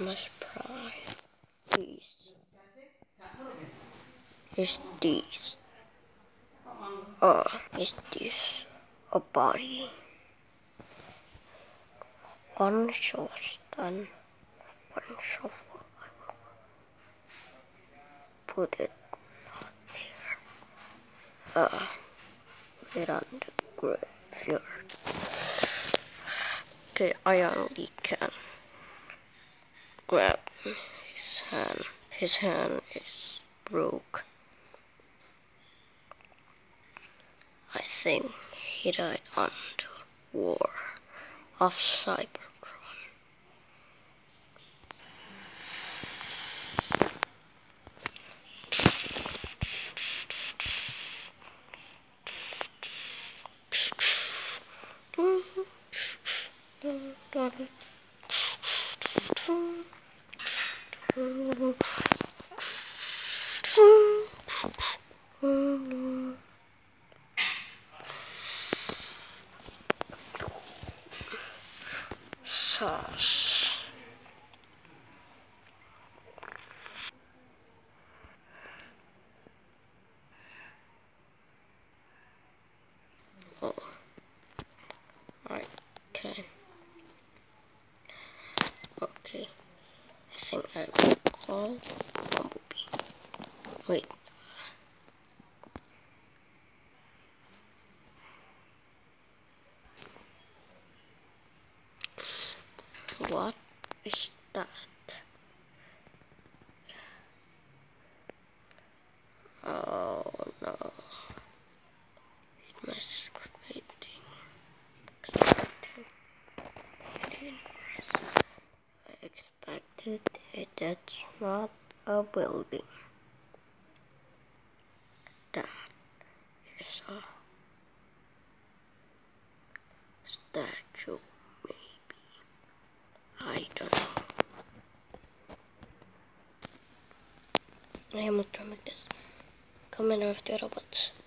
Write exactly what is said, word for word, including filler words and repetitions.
Optimus Prime. This is this. Uh, is this a body? One shot done. One shuffle. Put it here. Uh, put it on the graveyard. Okay, I only can grab his hand. His hand is broke. I think he died on the war of Cybertron. Sauce. Oh, I can. Okay, I think I will call Bumblebee. Wait. What is that? Oh no. It must be I expected it. That's not a building. That is a statue, maybe. I don't know. I am not trying to make this. Commander of the Autobots.